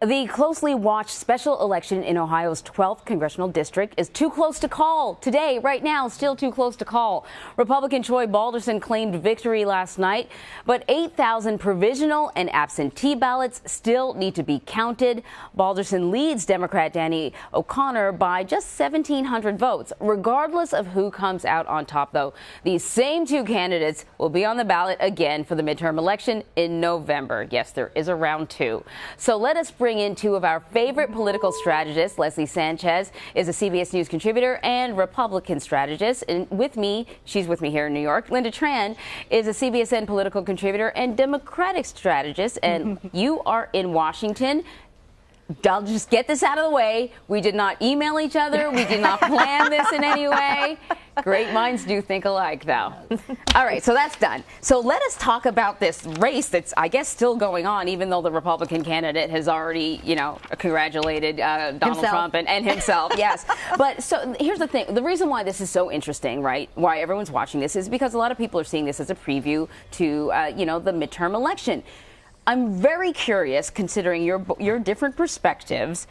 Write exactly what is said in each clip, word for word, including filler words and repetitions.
The closely watched special election in Ohio's twelfth congressional district is too close to call. Today, right now, still too close to call. Republican Troy Balderson claimed victory last night, but eight thousand provisional and absentee ballots still need to be counted. Balderson leads Democrat Danny O'Connor by just seventeen hundred votes. Regardless of who comes out on top, though, these same two candidates will be on the ballot again for the midterm election in November. Yes, there is a round two. So let us bring in two of our favorite political strategists. Leslie Sanchez is a C B S News contributor and Republican strategist. And with me, she's with me here in New York. Lynda Tran is a C B S N political contributor and Democratic strategist. And you are in Washington. I'll just get this out of the way. We did not email each other. We did not plan this in any way. Great minds do think alike, though. All right, so that's done. So let us talk about this race that's, I guess, still going on, even though the Republican candidate has already, you know, congratulated uh, Donald himself. Trump and, and himself. Yes. But so here's the thing. The reason why this is so interesting, right, why everyone's watching this is because a lot of people are seeing this as a preview to, uh, you know, the midterm election. I'm very curious, considering your your different perspectives,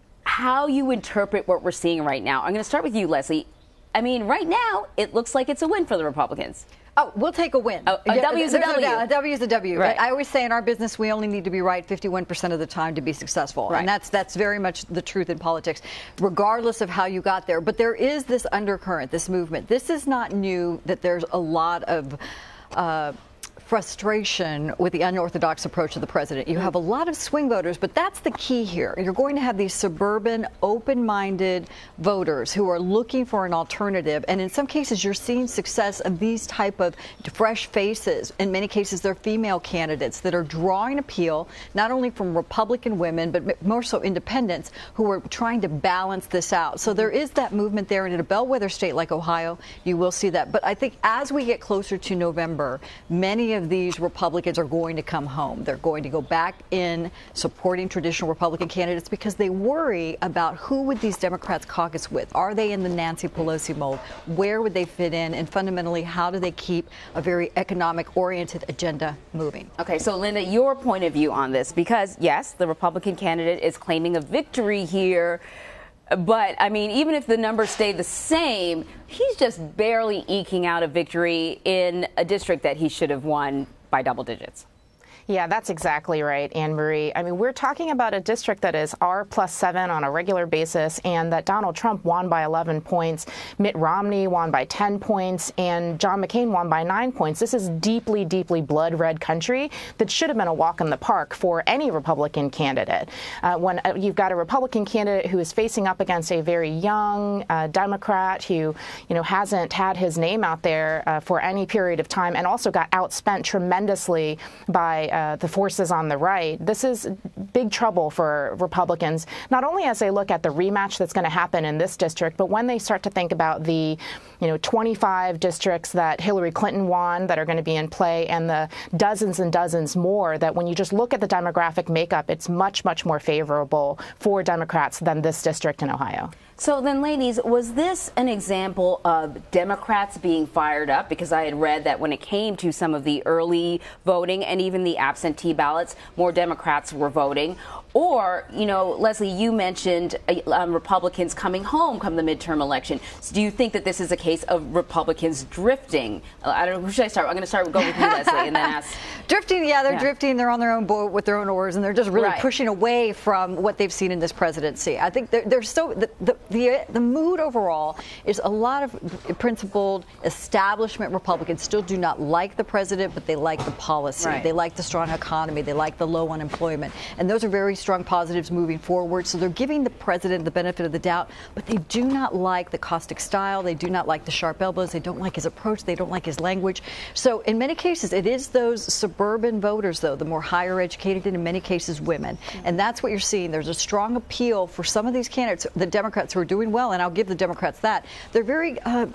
how you interpret what we're seeing right now. I'm going to start with you, Leslie. I mean, right now, it looks like it's a win for the Republicans. Oh, we'll take a win. Oh, a W is a W. No, a W is a W. Right. I always say in our business, we only need to be right fifty-one percent of the time to be successful. Right. And that's that's very much the truth in politics, regardless of how you got there. But there is this undercurrent, this movement. This is not new, that there's a lot of uh, frustration with the unorthodox approach of the president. You have a lot of swing voters, but that's the key here. You're going to have these suburban, open-minded voters who are looking for an alternative, and in some cases you're seeing success of these type of fresh faces. In many cases they're female candidates that are drawing appeal not only from Republican women but more so independents who are trying to balance this out. So there is that movement there, and in a bellwether state like Ohio you will see that. But I think as we get closer to November, many of these Republicans are going to come home. They're going to go back in supporting traditional Republican candidates because they worry about who would these Democrats caucus with. Are they in the Nancy Pelosi mold? Where would they fit in? And fundamentally, how do they keep a very economic-oriented agenda moving? Okay, so Lynda, your point of view on this, because yes, the Republican candidate is claiming a victory here. But, I mean, even if the numbers stay the same, he's just barely eking out a victory in a district that he should have won by double digits. Yeah, that's exactly right, Anne-Marie. I mean, we're talking about a district that is R plus seven on a regular basis, and that Donald Trump won by eleven points, Mitt Romney won by ten points, and John McCain won by nine points. This is deeply, deeply blood-red country that should have been a walk in the park for any Republican candidate. Uh, when uh, you've got a Republican candidate who is facing up against a very young uh, Democrat who, you know, hasn't had his name out there uh, for any period of time, and also got outspent tremendously by Uh, the forces on the right, this is big trouble for Republicans, not only as they look at the rematch that's going to happen in this district, but when they start to think about the, you know, twenty-five districts that Hillary Clinton won that are going to be in play, and the dozens and dozens more that when you just look at the demographic makeup, it's much, much more favorable for Democrats than this district in Ohio. So then, ladies, was this an example of Democrats being fired up? Because I had read that when it came to some of the early voting and even the absentee ballots, more Democrats were voting. Or, you know, Leslie, you mentioned um, Republicans coming home come the midterm election. So do you think that this is a case of Republicans drifting? Uh, I don't know, who should I start? I'm going to start go with you, Leslie, and then ask. Drifting, yeah, they're yeah. drifting. They're on their own boat with their own oars, and they're just really right. pushing away from what they've seen in this presidency. I think they're, they're so the, the the the mood overall is a lot of principled establishment Republicans still do not like the president, but they like the policy. Right. They like the strong economy. They like the low unemployment, and those are very strong positives moving forward. So they're giving the president the benefit of the doubt, but they do not like the caustic style. They do not like the sharp elbows. They don't like his approach. They don't like his language. So in many cases, it is those suburban voters, though, the more higher educated, and in many cases women. Mm-hmm. And that's what you're seeing. There's a strong appeal for some of these candidates, the Democrats who are doing well, and I'll give the Democrats that. They're very uh,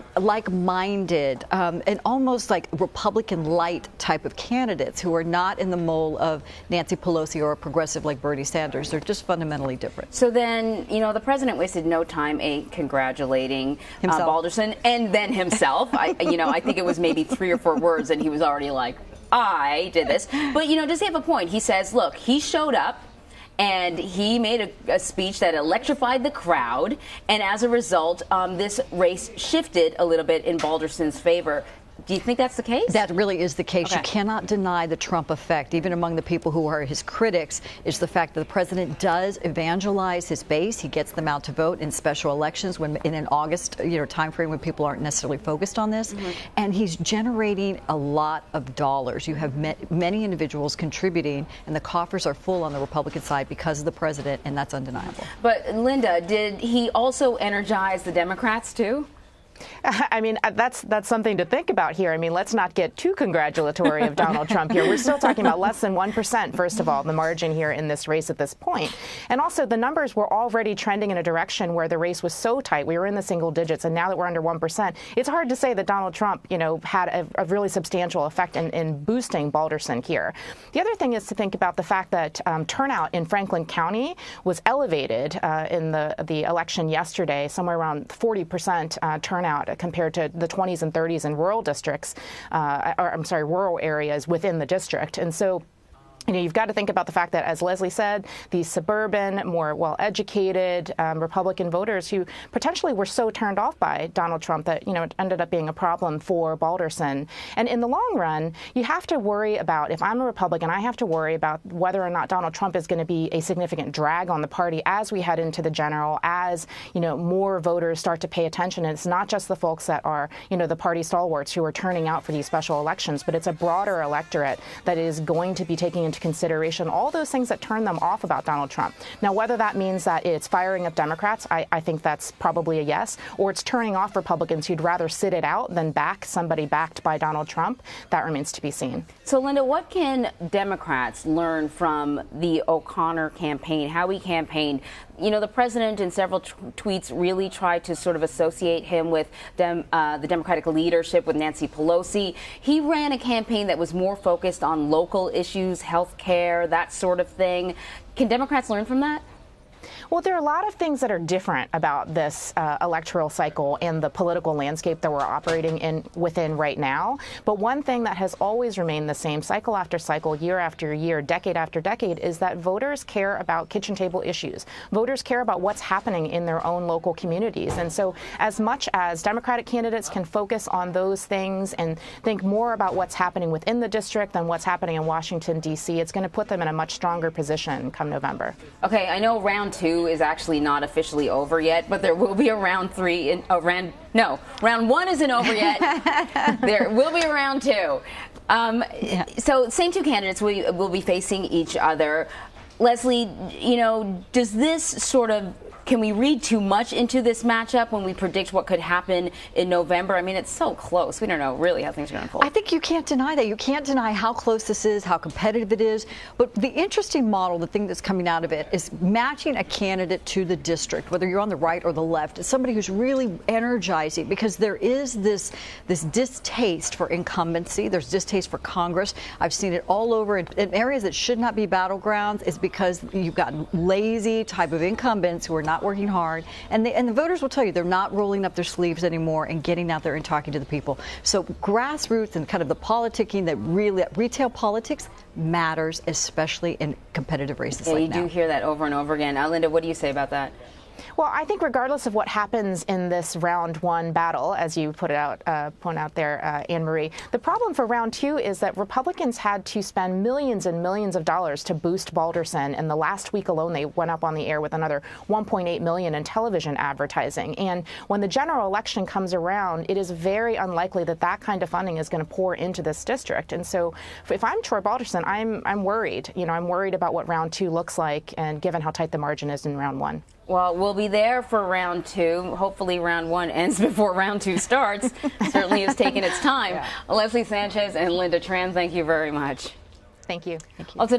like-minded um, and almost like Republican light type of candidates who are not in the mold of Nancy Pelosi or a progressive like Bernie Sanders. They're just fundamentally different. So then, you know, the president wasted no time a congratulating uh, Balderson and then himself. I, you know, I think it was maybe three or four words and he was already like, I did this. But, you know, does he have a point? He says, look, he showed up and he made a, a speech that electrified the crowd, and as a result, um, this race shifted a little bit in Balderson's favor. Do you think that's the case? That really is the case. Okay. You cannot deny the Trump effect, even among the people who are his critics, is the fact that the president does evangelize his base. He gets them out to vote in special elections when in an August you know, time frame when people aren't necessarily focused on this. Mm-hmm. And he's generating a lot of dollars. You have met, many individuals contributing, and the coffers are full on the Republican side because of the president, and that's undeniable. But, Lynda, did he also energize the Democrats, too? I mean, that's that's something to think about here. I mean, let's not get too congratulatory of Donald Trump here. We're still talking about less than one percent, first of all, the margin here in this race at this point. And also, the numbers were already trending in a direction where the race was so tight. We were in the single digits, and now that we're under one percent, it's hard to say that Donald Trump, you know, had a, a really substantial effect in, in boosting Balderson here. The other thing is to think about the fact that um, turnout in Franklin County was elevated uh, in the, the election yesterday, somewhere around forty percent uh, turnout compared to the twenties and thirties in rural districts, uh, or I'm sorry, rural areas within the district. And so, you know, you've got to think about the fact that, as Leslie said, these suburban, more well-educated um, Republican voters who potentially were so turned off by Donald Trump that, you know, it ended up being a problem for Balderson. And in the long run, you have to worry about, if I'm a Republican, I have to worry about whether or not Donald Trump is going to be a significant drag on the party as we head into the general, as, you know, more voters start to pay attention. And it's not just the folks that are, you know, the party stalwarts who are turning out for these special elections, but it's a broader electorate that is going to be taking into consideration all those things that turn them off about Donald Trump. Now, whether that means that it's firing up Democrats, I, I think that's probably a yes, or it's turning off Republicans who'd rather sit it out than back somebody backed by Donald Trump, that remains to be seen. So, Lynda, what can Democrats learn from the O'Connor campaign, how he campaigned? You know, the president in several t tweets really tried to sort of associate him with dem uh, the Democratic leadership, with Nancy Pelosi. He ran a campaign that was more focused on local issues, health care, that sort of thing. Can Democrats learn from that? Well, there are a lot of things that are different about this uh, electoral cycle and the political landscape that we're operating in within right now. But one thing that has always remained the same cycle after cycle, year after year, decade after decade, is that voters care about kitchen table issues. Voters care about what's happening in their own local communities. And so as much as Democratic candidates can focus on those things and think more about what's happening within the district than what's happening in Washington, D C, it's going to put them in a much stronger position come November. Okay, I know round two is actually not officially over yet, but there will be a round three. In, uh, round, no, round one isn't over yet. There will be a round two. Um, yeah. So same two candidates will, will be facing each other. Leslie, you know, does this sort of, can we read too much into this matchup when we predict what could happen in November? I mean, it's so close. We don't know really how things are going to unfold. I think you can't deny that. You can't deny how close this is, how competitive it is. But the interesting model, the thing that's coming out of it, is matching a candidate to the district, whether you're on the right or the left, somebody who's really energizing, because there is this, this distaste for incumbency. There's distaste for Congress. I've seen it all over in, in areas that should not be battlegrounds. It's because you've got lazy type of incumbents who are not working hard, and, they, and the voters will tell you they're not rolling up their sleeves anymore and getting out there and talking to the people. So grassroots and kind of the politicking, that really retail politics matters, especially in competitive races yeah, like you now. do hear that over and over again. Uh, Lynda, what do you say about that? Well, I think regardless of what happens in this round one battle, as you put it out, uh, point out there, uh, Anne Marie, the problem for round two is that Republicans had to spend millions and millions of dollars to boost Balderson. And the last week alone, they went up on the air with another one point eight million dollars in television advertising. And when the general election comes around, it is very unlikely that that kind of funding is going to pour into this district. And so if I'm Troy Balderson, I'm, I'm worried. You know, I'm worried about what round two looks like, and given how tight the margin is in round one. Well, we'll be there for round two. Hopefully round one ends before round two starts. Certainly has taken its time. Yeah. Leslie Sanchez and Lynda Tran, thank you very much. Thank you. Thank you.